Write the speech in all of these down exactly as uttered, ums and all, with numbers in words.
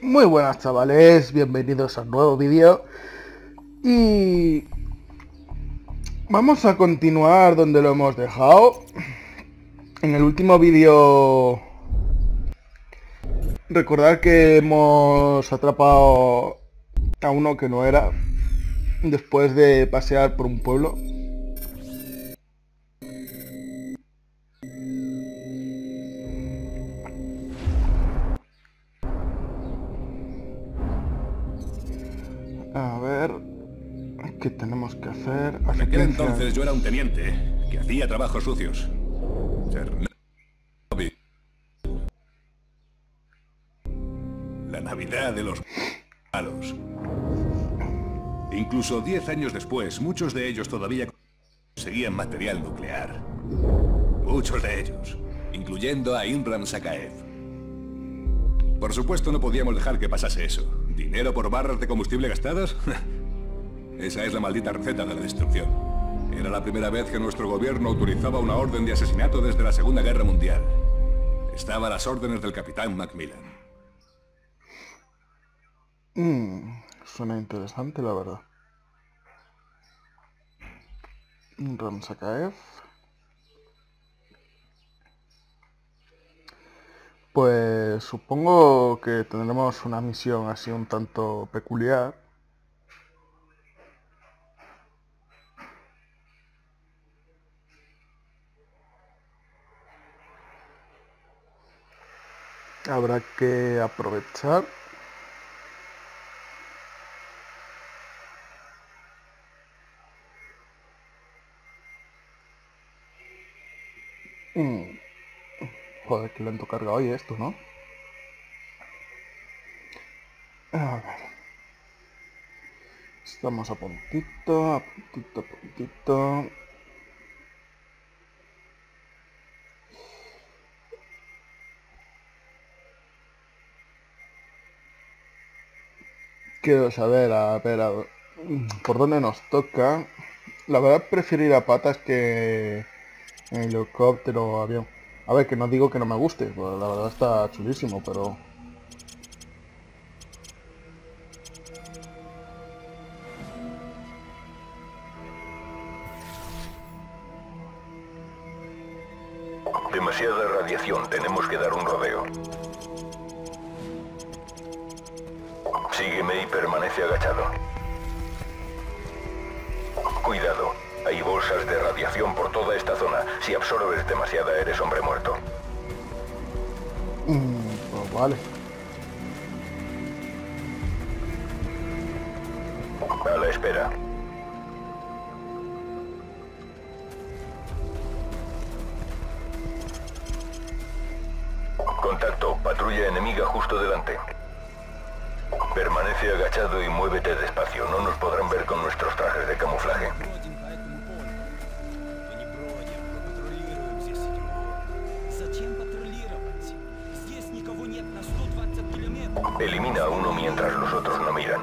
Muy buenas chavales, bienvenidos a un nuevo vídeo. Y vamos a continuar donde lo hemos dejado. En el último vídeo, recordad que hemos atrapado a uno que no era, después de pasear por un pueblo. A ver, ¿qué tenemos que hacer? En aquel entonces yo era un teniente que hacía trabajos sucios. Chernobyl. La Navidad de los malos. Incluso diez años después, muchos de ellos todavía conseguían material nuclear. Muchos de ellos, incluyendo a Imran Sakaev. Por supuesto no podíamos dejar que pasase eso. ¿Dinero por barras de combustible gastadas? Esa es la maldita receta de la destrucción. Era la primera vez que nuestro gobierno autorizaba una orden de asesinato desde la Segunda Guerra Mundial. Estaba a las órdenes del capitán Macmillan. Mm, suena interesante, la verdad. Imran Sakaev. Pues supongo que tendremos una misión así un tanto peculiar. Habrá que aprovechar. Mm. Joder, qué lento carga hoy esto, ¿no? A ver. Estamos a puntito, a puntito, a puntito. Quiero saber, a ver, a ver, por dónde nos toca. La verdad prefiero ir a patas que en helicóptero o avión. A ver, que no digo que no me guste, pues la verdad está chulísimo, pero... Demasiada radiación, tenemos que dar un rodeo. Sígueme y permanece agachado. Cuidado, hay bolsas de radiación por toda esta zona. Si absorbes demasiada, eres hombre muerto. Mm, pues vale. A la espera. Contacto, patrulla enemiga justo delante. Permanece agachado y muévete despacio. No nos podrán ver con nuestros trajes de camuflaje. Elimina a uno mientras los otros no miran.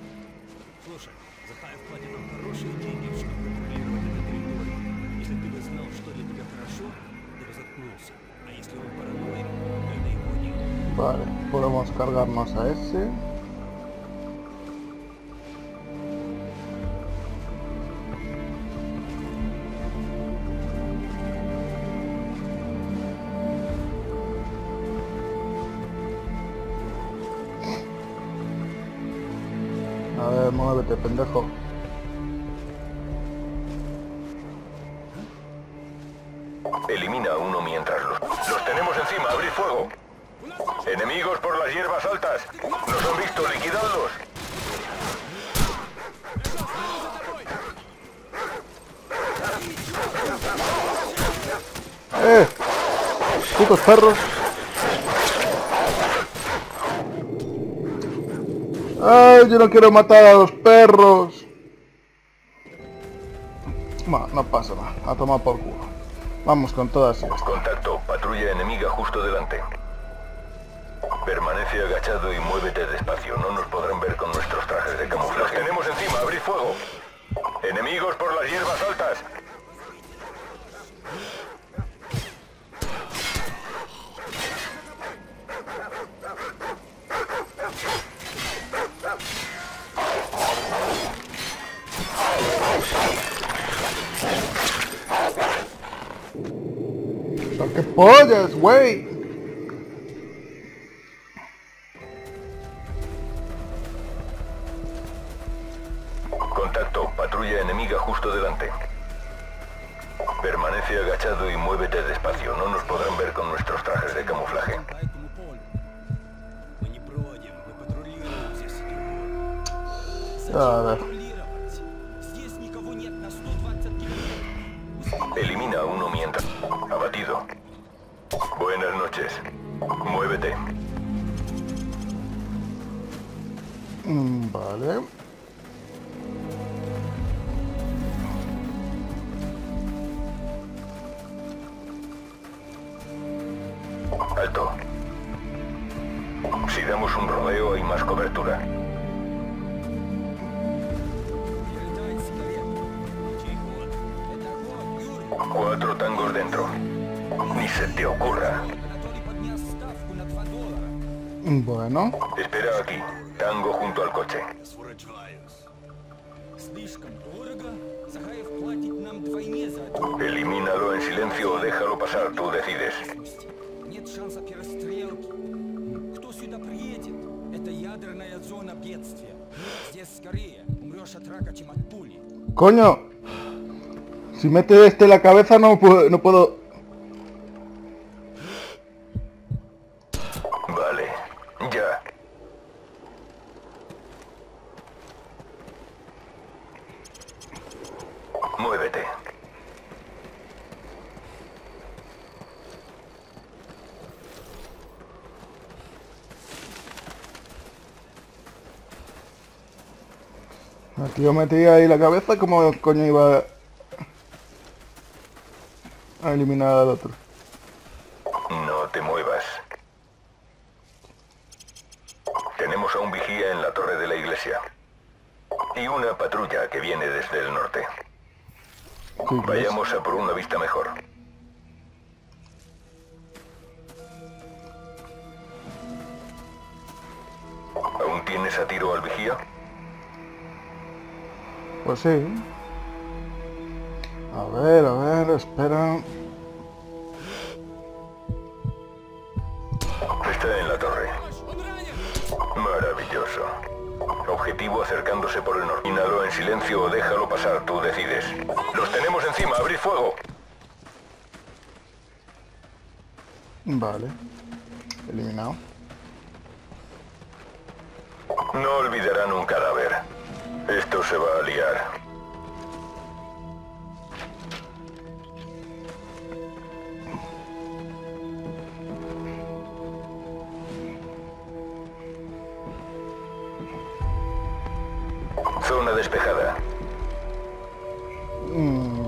Vale, podemos cargarnos a ese. A ver, muévete, pendejo. Elimina a uno mientras los... ¡Los tenemos encima! ¡Abrid fuego! ¡Enemigos por las hierbas altas! ¡Nos han visto! ¡Liquidadlos! ¡Eh! ¡Putos perros! ¡Ay, yo no quiero matar a los perros! Bueno, no pasa nada, a tomar por culo. Vamos con todas estas. Contacto, patrulla enemiga justo delante. Permanece agachado y muévete despacio. No nos podrán ver con nuestros trajes de camuflaje. ¡Los tenemos encima! ¡Abrid fuego! ¡Enemigos por las hierbas altas! pollas, güey! Contacto, patrulla enemiga justo delante. Permanece agachado y muévete despacio. No nos podrán ver con nuestros trajes de camuflaje. A ver. Elimina a uno mientras... Abatido. Buenas noches. Muévete. Mm, Vale. Alto. Si damos un rodeo hay más cobertura. Cuatro tangos dentro. Ni se te ocurra. Bueno. Espera aquí. Tango junto al coche. Elimínalo en silencio o déjalo pasar, tú decides. Coño. Si mete este la cabeza no puedo... No puedo... Vale. Ya. Muévete. El tío metía ahí la cabeza, ¿cómo coño iba a eliminar al otro? No te muevas. Tenemos a un vigía en la torre de la iglesia. Y una patrulla que viene desde el norte. Sí, Vayamos a por una vista mejor. ¿Aún tienes a tiro al vigía? Pues sí. A ver, a ver, espera. Está en la torre. Maravilloso. Objetivo acercándose por el norte. Inhalo en silencio o déjalo pasar, tú decides. ¡Los tenemos encima! ¡Abrid fuego! Vale. Eliminado. No olvidarán un cadáver. Esto se va a liar. Zona despejada. Mm.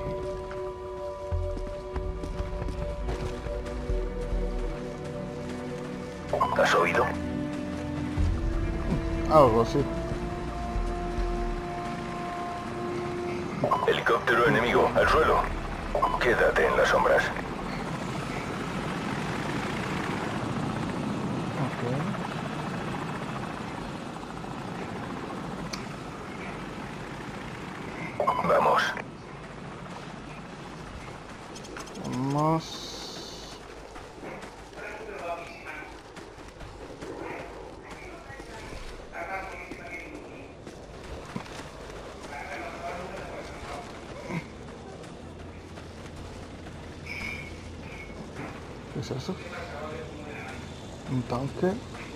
¿Has oído? Algo así. Helicóptero enemigo, al suelo. Quédate en las sombras. Ok. Vamos. Vamos. ¿Qué es eso? Un tanque.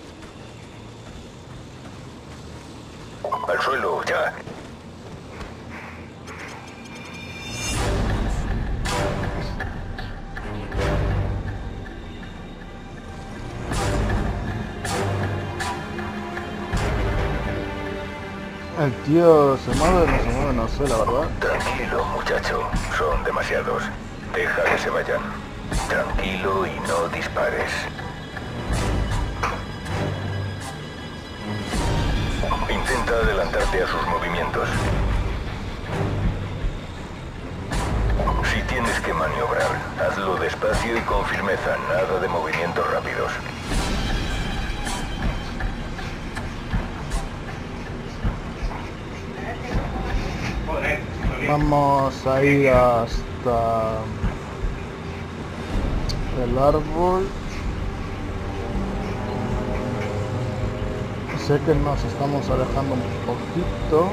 Al suelo, ya. El tío se mueve, no se mueve, no sé, la verdad. Tranquilo, muchacho. Son demasiados. Deja que se vayan. Tranquilo y no dispares. Intenta adelantarte a sus movimientos. Si tienes que maniobrar, hazlo despacio y con firmeza, nada de movimientos rápidos. Vamos a ir hasta... el árbol. Sé que nos estamos alejando un poquito.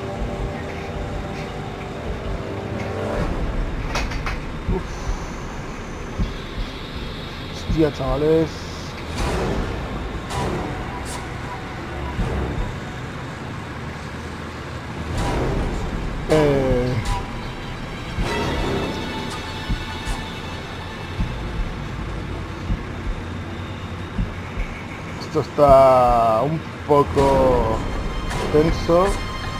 Uf. Hostia, chavales. Eh... Esto está un poco tenso.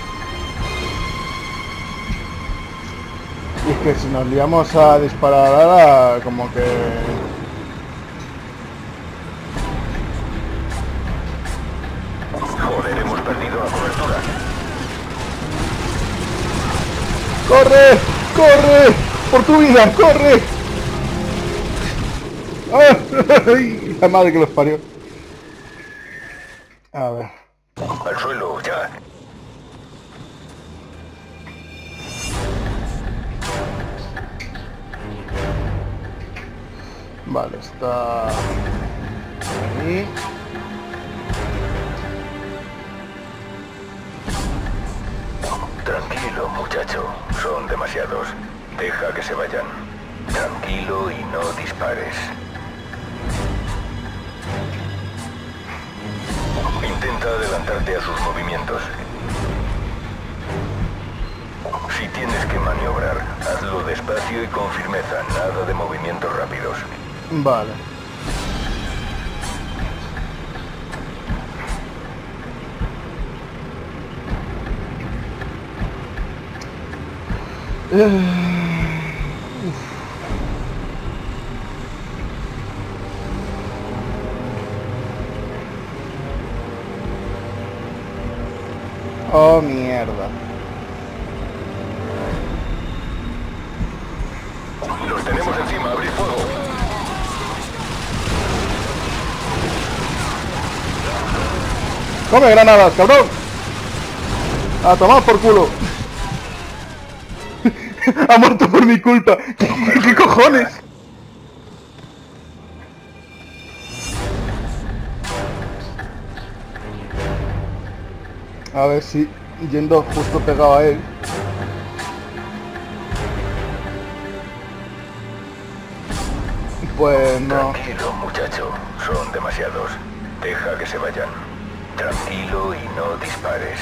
Y es que si nos liamos a disparar ahora, como que... Joder, hemos perdido la cobertura. ¡Corre! ¡Corre! ¡Por tu vida! ¡Corre! ¡Ay! La madre que los parió. A ver. Al suelo, ya. Vale, está... ahí. Tranquilo, muchacho. Son demasiados. Deja que se vayan. Tranquilo y no dispares. Intenta adelantarte a sus movimientos. Si tienes que maniobrar, hazlo despacio y con firmeza. Nada de movimientos rápidos. Vale. Oh, mierda. Los tenemos encima, abrid fuego. ¡Come granadas, cabrón! ¡A tomar por culo! ¡Ha muerto por mi culpa! ¿Qué cojones? A ver si yendo justo pegado a él. Pues no. Tranquilo, muchacho. Son demasiados. Deja que se vayan. Tranquilo y no dispares.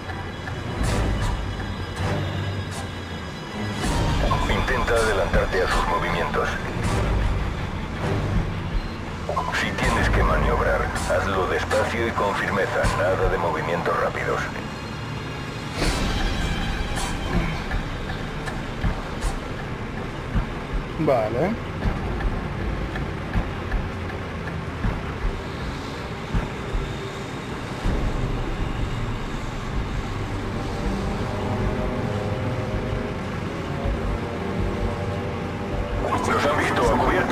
Intenta adelantarte a sus movimientos. Si tienes que maniobrar, hazlo despacio y con firmeza. Nada de movimientos rápidos. Vale. Nos han visto a cubierto.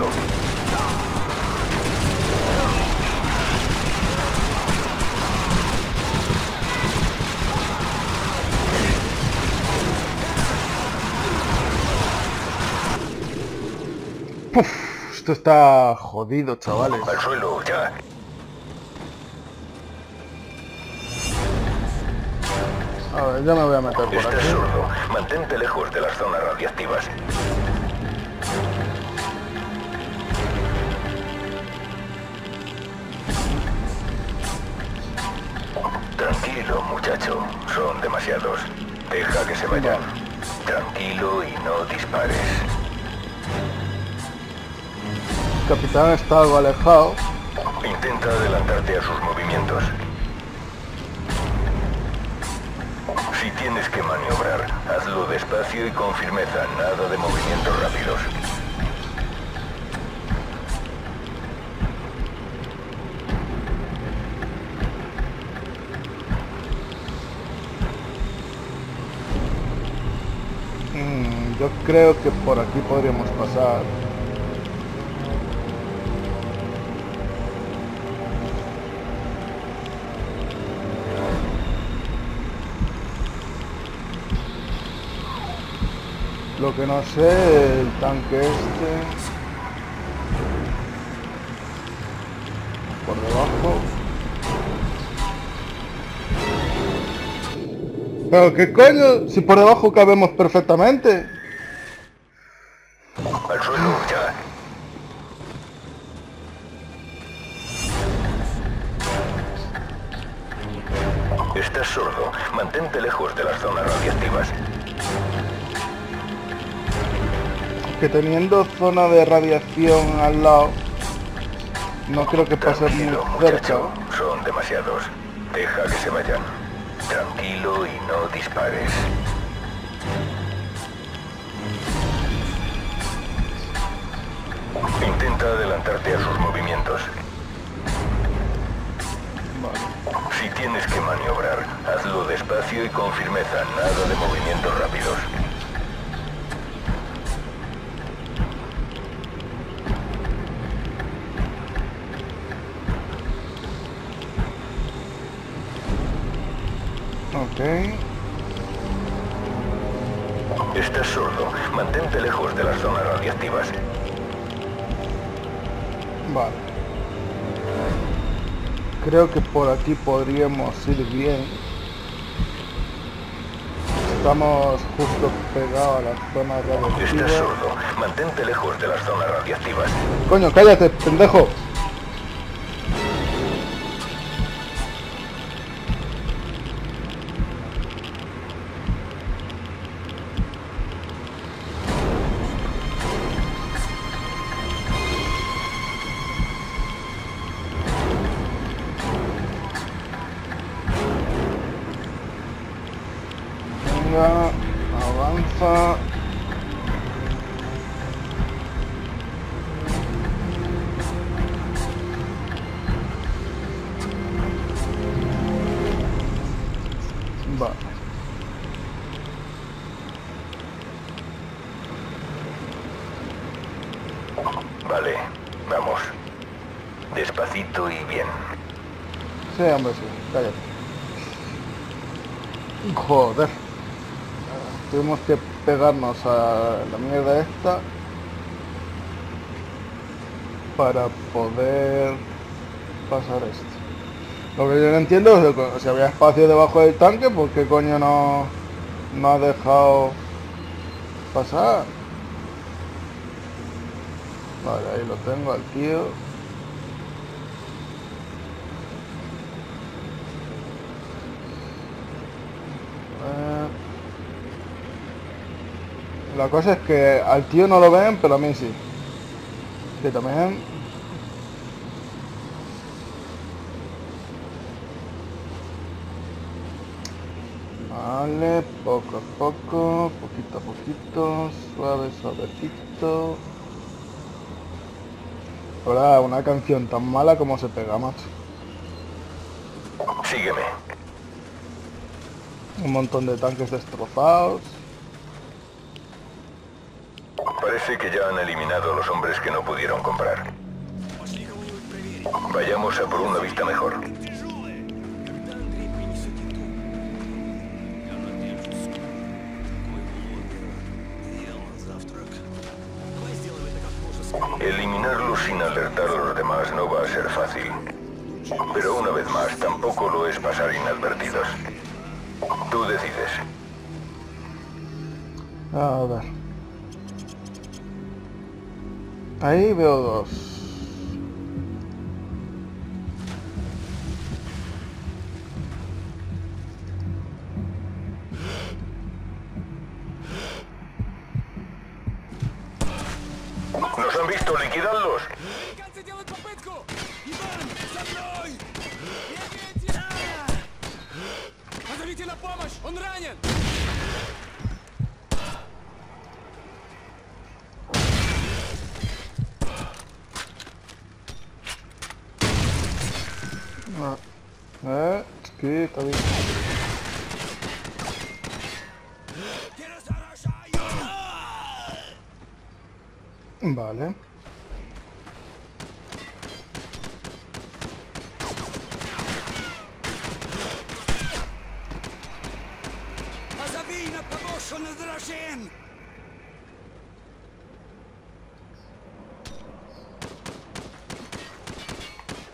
Uf, esto está jodido, chavales. Al suelo, ya. A ver, ya me voy a meter por Estás aquí. sordo. Mantente lejos de las zonas radiactivas. Tranquilo, muchacho. Son demasiados. Deja que se vayan. Tranquilo y no dispares. El capitán está algo alejado. Intenta adelantarte a sus movimientos. Si tienes que maniobrar, hazlo despacio y con firmeza. Nada de movimientos rápidos. Mm, yo creo que por aquí podríamos pasar. Lo que no sé, el tanque este... Pero qué coño, si por debajo cabemos perfectamente. Al suelo, ya. Estás sordo. Mantente lejos de las zonas radiactivas. Que teniendo zona de radiación al lado, no creo que pase muy Tranquilo, cerca. muchacho. Son demasiados. Deja que se vayan. Tranquilo y no dispares. Intenta adelantarte a sus movimientos. Vale. Si tienes que maniobrar, hazlo despacio y con firmeza, nada de movimientos rápidos. Ok. Estás sordo. Mantente lejos de las zonas radiactivas. Vale. Creo que por aquí podríamos ir bien. Estamos justo pegados a la zona Estás radiactiva. sordo. Mantente lejos de las zonas radiactivas. Coño, cállate, pendejo. Venga, avanza. Vale. Vale, vamos. Despacito y bien. Sí, hombre, sí, cállate. Joder. Tuvimos que pegarnos a la mierda esta para poder pasar esto. Lo que yo no entiendo es que si había espacio debajo del tanque, ¿por qué coño no, no ha dejado pasar? Vale, ahí lo tengo al tío. Eh, La cosa es que al tío no lo ven, pero a mí sí. Que también. Vale, poco a poco, poquito a poquito, suave, suavecito. Ahora, una canción tan mala como se pega, macho. Sígueme. Un montón de tanques destrozados. Parece que ya han eliminado a los hombres que no pudieron comprar. Vayamos a por una vista mejor. Eliminarlos sin alertar a los demás no va a ser fácil. Pero una vez más, tampoco lo es pasar inadvertidos. Tú decides. A ver. Ahí veo dos. ¡Nos han visto! ¡Liquidadlos! Ah, eh, sí, está bien. Vale.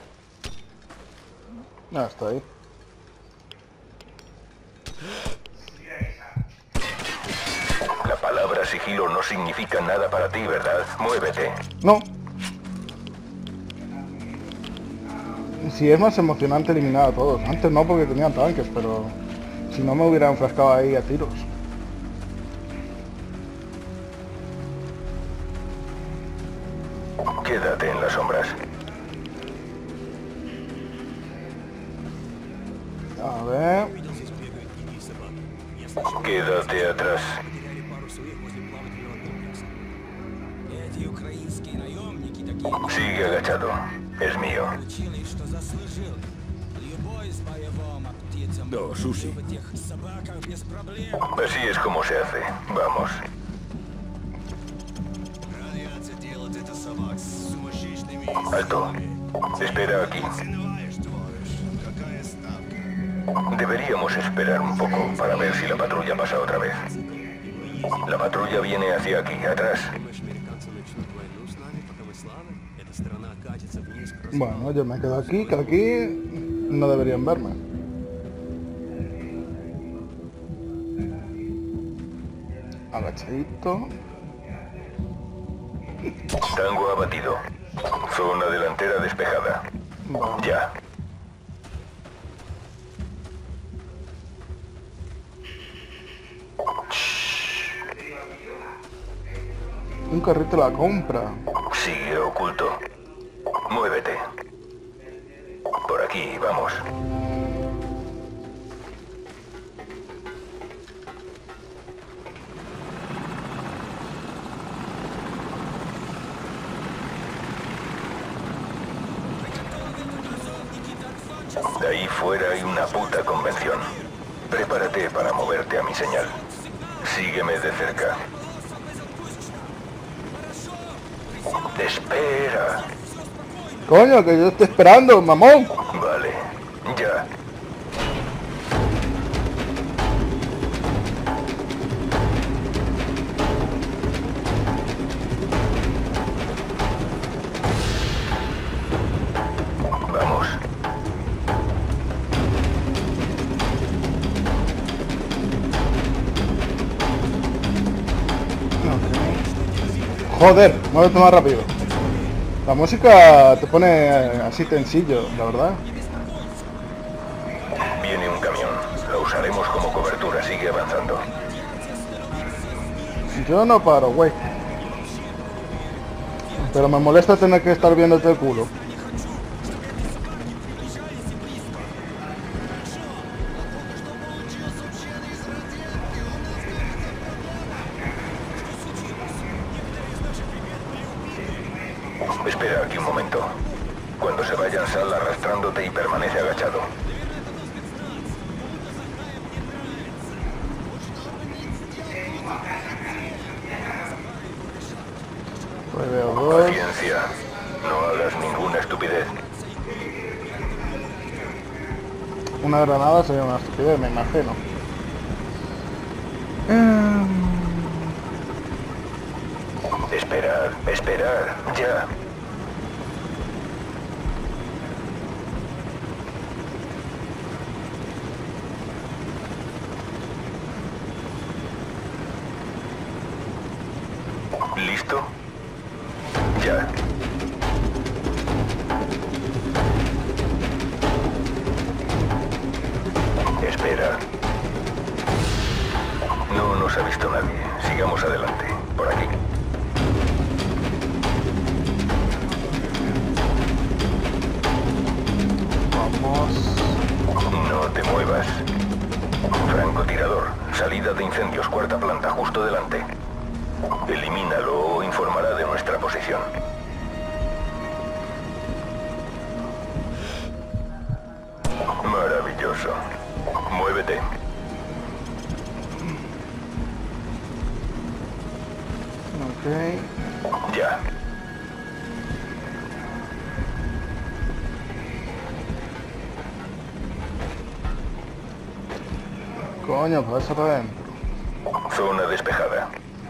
Ah, está ahí. sigilo no significa nada para ti, ¿verdad? Muévete. No. Si es más emocionante eliminar a todos. Antes no, porque tenían tanques, pero si no me hubiera enfrascado ahí a tiros. Quédate en las sombras. A ver. Quédate atrás. Sigue agachado. Es mío. No, Susi. Así es como se hace. Vamos. Alto. Espera aquí. Deberíamos esperar un poco para ver si la patrulla pasa otra vez. La patrulla viene hacia aquí, atrás. Bueno, yo me quedo aquí, que aquí no deberían verme. Agachadito. Tango abatido. Zona delantera despejada. Vale. Ya. Un carrito a la compra. Sigue oculto. Muévete. Por aquí, vamos. De ahí fuera hay una puta convención. Prepárate para moverte a mi señal. Sígueme de cerca. Espera. Coño, que yo estoy esperando, mamón. Vale, ya. Vamos. Joder, muévete más rápido. La música te pone así tensillo, la verdad. Viene un camión. Lo usaremos como cobertura. Sigue avanzando. Yo no paro, güey. Pero me molesta tener que estar viéndote el culo. Espera aquí un momento. Cuando se vayan, sal arrastrándote y permanece agachado. Pues veo dos. Paciencia. No hagas ninguna estupidez. Una granada sería una estupidez, me imagino. Esperar, esperar, ya. ¿Listo? Ya. Espera. No nos ha visto nadie. Sigamos adelante. Por aquí. Vamos. No te muevas. Francotirador. Salida de incendios, cuarta planta, justo delante. Elimínalo o informará de nuestra posición. Maravilloso. Muévete. Ok. Ya. Coño, pues eso para adentro. Zona despejada.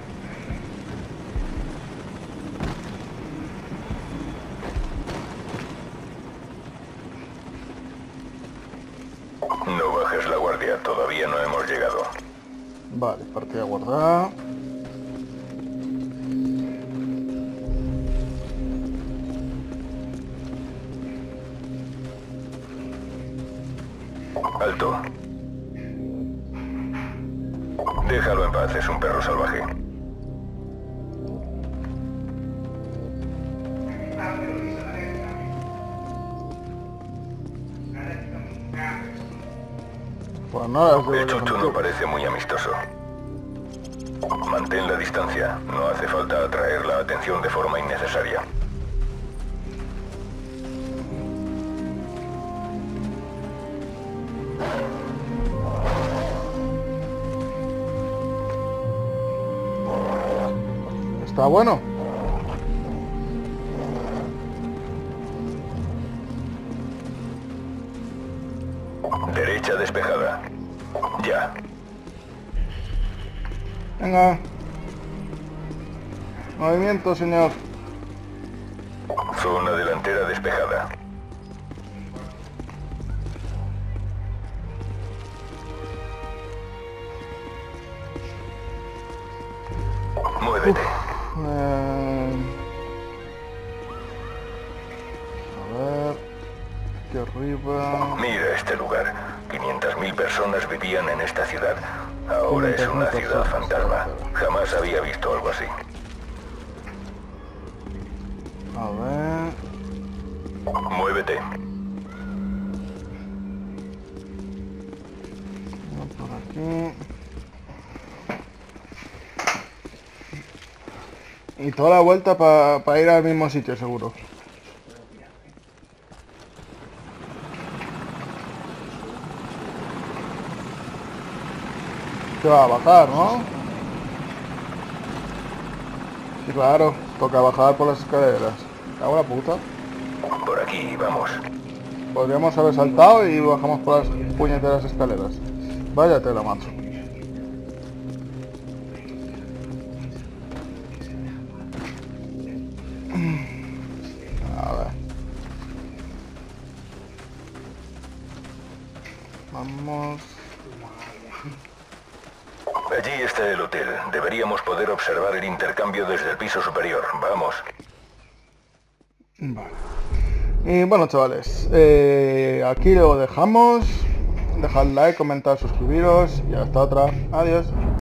No bajes la guardia, todavía no hemos llegado. Vale, partida guardada. Alto. Déjalo en paz, es un perro salvaje. Pues nada, es de El chucho no parece muy amistoso. Mantén la distancia. No hace falta atraer la atención de forma innecesaria. Está bueno. Derecha despejada. Ya. Venga. Movimiento, señor. Zona delantera despejada. Muévete. Eh... A ver... Aquí arriba... Mira este lugar. quinientas mil personas vivían en esta ciudad. Ahora es una ciudad fantasma. Jamás había visto algo así. A ver... Muévete. Por aquí... Y toda la vuelta para pa ir al mismo sitio, seguro. Se va a bajar, ¿no? Sí, claro. Toca bajar por las escaleras. Cago en la puta. Por aquí, vamos. Podríamos haber saltado y bajamos por las puñeteras escaleras. Vaya tela, macho. A ver. Vamos. Allí está el hotel. Deberíamos poder observar el intercambio desde el piso superior. Vamos. Vale. Y bueno, chavales, eh, aquí lo dejamos. Dejad like, comentar, suscribiros y hasta otra. Adiós.